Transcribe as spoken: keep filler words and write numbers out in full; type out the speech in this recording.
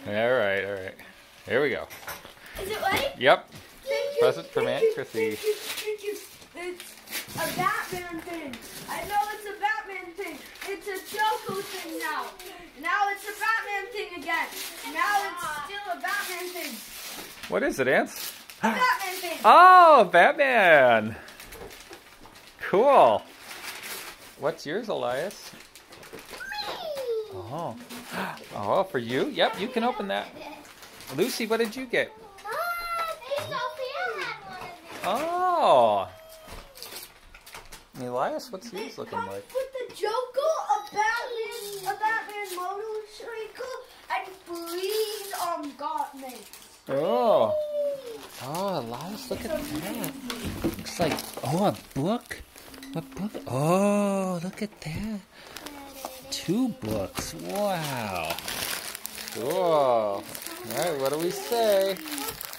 All right, all right. Here we go. Is it ready? Yep. Thank you. Present from Aunt Chrissie. Thank you, thank you. It's a Batman thing. I know it's a Batman thing. It's a Joker thing now. Now it's a Batman thing again. Now it's still a Batman thing. What is it, Aunt? A Batman thing. Oh, Batman. Cool. What's yours, Elias? Oh. Oh, for you? Yep, you can open that. Lucy, what did you get? Oh. Elias, what's yours looking like? With the Joker, a Batman, a Batman motorcycle, and three um Godmen. Oh. Oh, Elias, look at that. Looks like, oh, a book. A book. Oh, look at that. Two books. Wow. Cool. All right, what do we say?